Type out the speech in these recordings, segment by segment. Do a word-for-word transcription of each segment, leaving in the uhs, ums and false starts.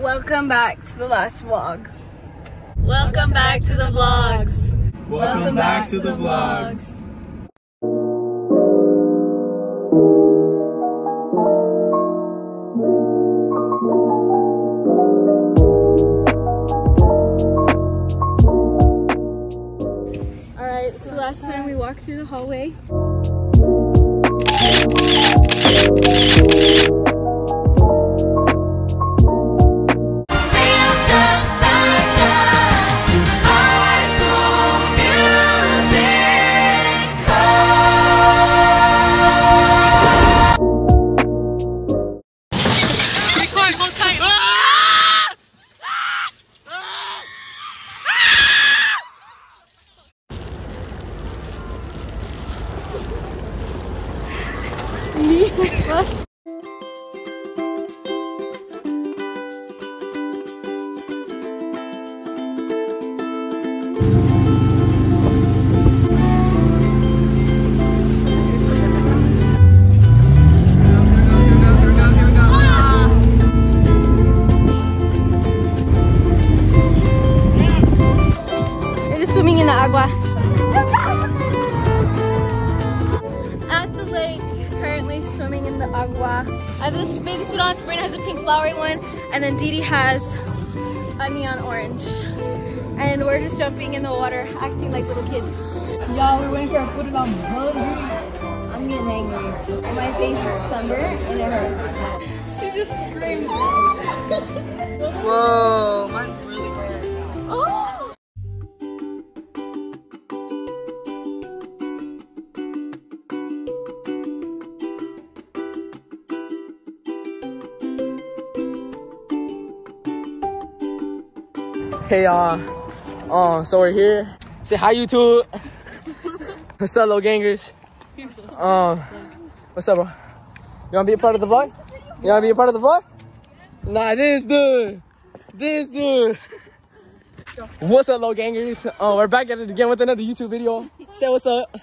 Welcome back to the last vlog. Welcome back to the vlogs. Welcome back to the vlogs. Alright, so last time we walked through the hallway. Swimming in the agua. At the lake, currently swimming in the agua. I have this bathing suit on. Sabrina has a pink flowery one, and then Didi has a neon orange. And we're just jumping in the water, acting like little kids. Y'all, we're waiting for our food and I'm hungry. I'm getting angry. My face is sunburned and it hurts. She just screamed. Whoa, mine's really red. Oh! Hey y'all, uh, so we're here. Say hi YouTube. What's up, little gangers? Um, what's up, bro? You wanna be a part of the vlog? You wanna be a part of the vlog? Nah, this dude, this dude. What's up, little gangers? Uh, we're back at it again with another YouTube video. Say what's up.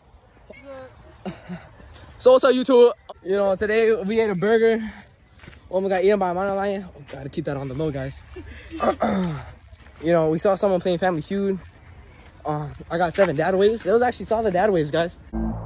So what's up, YouTube? You know, today we ate a burger. Oh my god, eaten by a mountain lion. Oh, gotta keep that on the low, guys. You know, we saw someone playing Family Feud. Um, I got seven dad waves. It was actually solid dad waves, guys.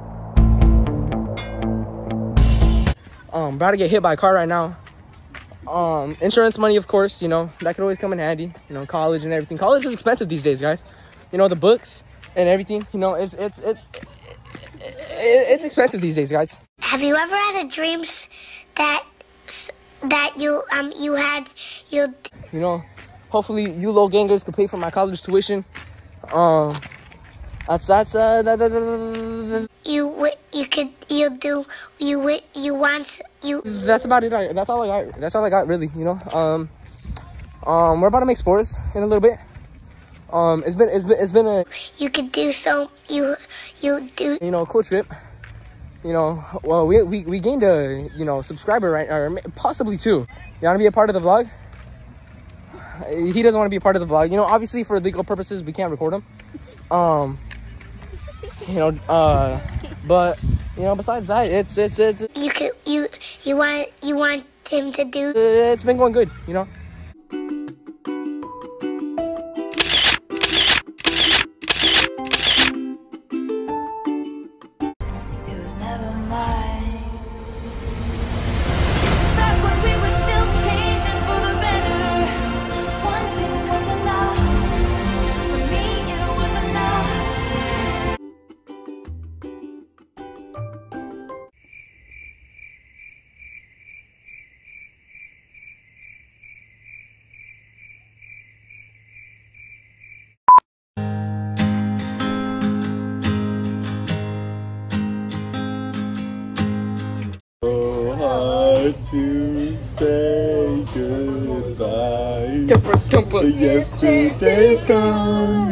Um, about to get hit by a car right now. Um, insurance money, of course, you know, that could always come in handy. You know, college and everything. College is expensive these days, guys. You know, the books and everything. You know, it's it's it's it, it's expensive these days, guys. Have you ever had a dreams that that you um you had you? You know. Hopefully, you low gangers can pay for my college tuition. Um, that's that's uh. Da, da, da, da, da. You you could you do you you want you. That's about it. That's all I got. That's all I got, really. You know. Um, um, we're about to make sports in a little bit. Um, it's been it's been it's been a. You could do so. You you do. You know, cool trip. You know, well, we we we gained a you know subscriber, right, or possibly two. You want to be a part of the vlog? He doesn't want to be a part of the vlog. You know, obviously for legal purposes, we can't record him. Um, you know, uh, but you know, besides that, it's it's it's. You could you you want you want him to do. It's been going good, you know. It was never mine. Back when we were still changing for the better. Was enough. For me, it was enough. So hard to say goodbye. But yesterday's gone.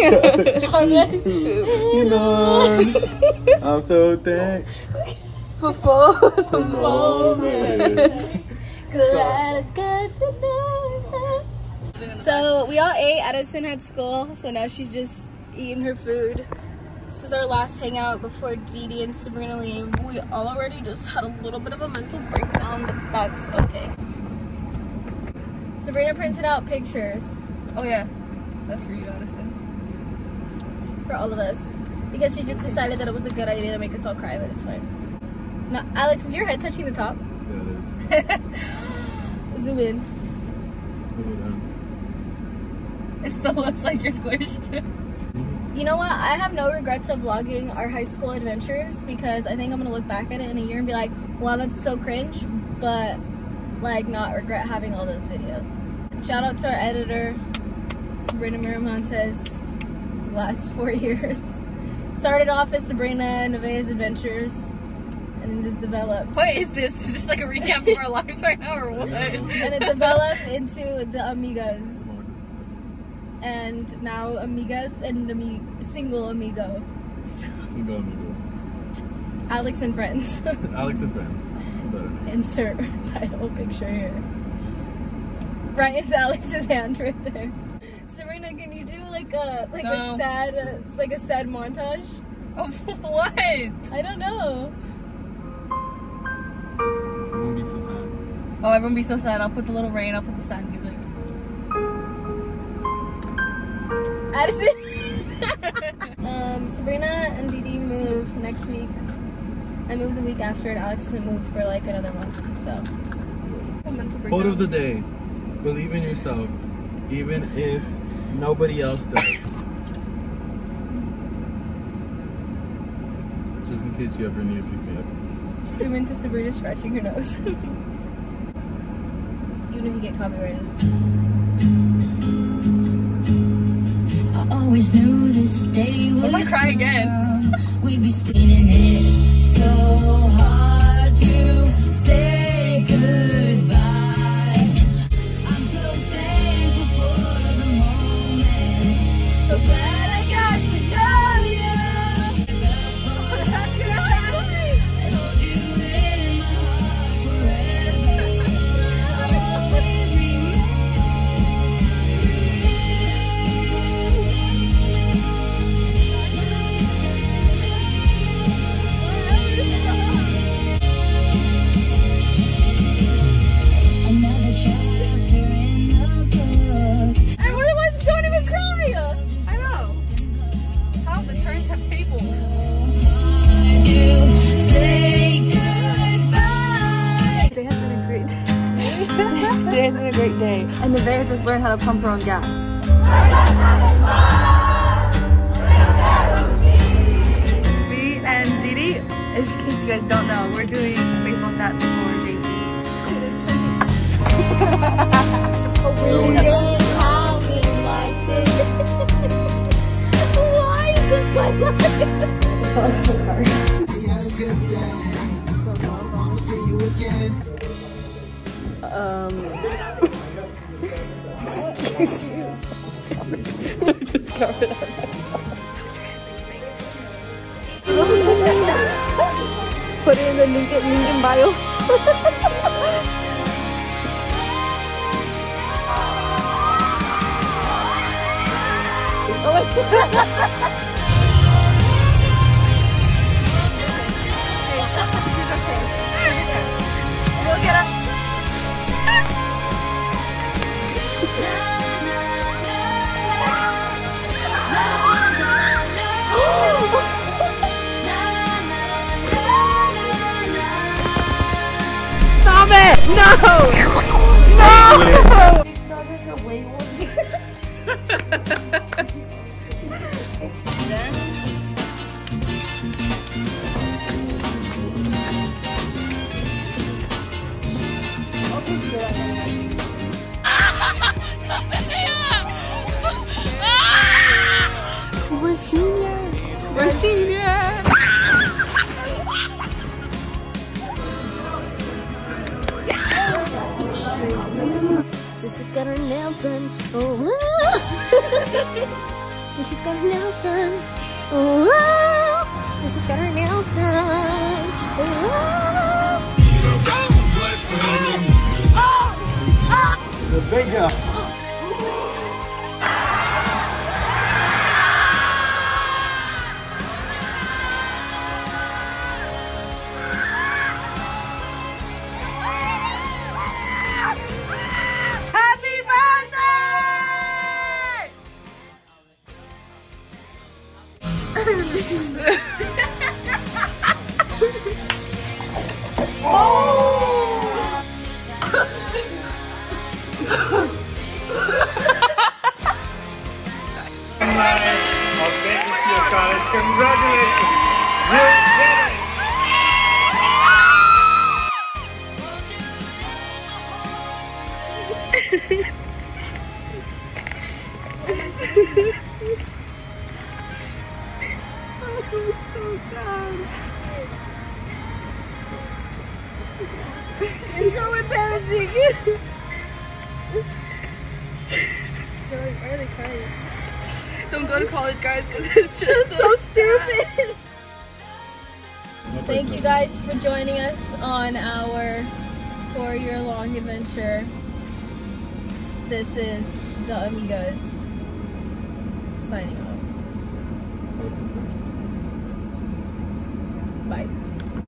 You know, I'm so thankful For the moment. glad I got to know that. So we all ate. Addison had school, so now she's just eating her food. This is our last hangout before Didi and Sabrina leave. We all already just had a little bit of a mental breakdown, but that's okay. Sabrina printed out pictures Oh yeah, that's for you, Addison. for all of us because she just decided that it was a good idea to make us all cry, but it's fine. Now, Alex, is your head touching the top? Yeah, it is. Zoom in. Look at that. It still looks like you're squished. You know what? I have no regrets of vlogging our high school adventures because I think I'm gonna look back at it in a year and be like, wow, that's so cringe, but like not regret having all those videos. Shout out to our editor, Sabrina Miramontes, the last four years. Started off as Sabrina and Nevaeh's Adventures and then just developed. What is this? Just like a recap of our lives right now or what? And it developed into the Amigas. And now Amigas and ami single amigo. So, Single amigo. Alex and friends. Alex and friends. It's a better name. Insert title picture here. Right into Alex's hand right there. Serena, can you do like a like No. a sad uh, like a sad montage? Oh, what? I don't know. It won't be so sad. Oh, everyone be so sad. I'll put the little rain, I'll put the sad music. Addison. um, Sabrina and Dee Dee move next week. I move the week after, and Alex doesn't move for like another month. So. Quote of the day: believe in yourself, even if nobody else does. Just in case you ever need to pick me up. Zoom into Sabrina scratching her nose. Even if you get copyrighted. I always knew this day would What if I cry again? come. We'd be spinning it so hard to say goodbye. I'm so thankful for the moment. So glad I got to know you. And hold you in my heart forever. I'll always another chapter in the book. And we're the ones who don't even cry! I know. How the turns have tables. To say goodbye. Today has been a great day. Today has been a great day. And Nevaeh just learned how to pump her own gas. Me and Dee Dee, in case you guys don't know, we're doing baseball stats for J P. Why is this my life? Um. Excuse you. Just covered up. Put it in the link, link in bio. We'll get up. Stop it! No! No! We're seniors. We're seniors. So she's got her nails done. Oh, so she's got her nails done. Oh, so she's got her nails done. Oh, The big job. Happy Of Bakersfield College. Congratulations! You did it! It's so embarrassing. Why are they crying? Don't go to college, guys, because it's just so, so stupid. Thank you guys for joining us on our four-year-long adventure. This is the Amigas signing off. Thanks, friends.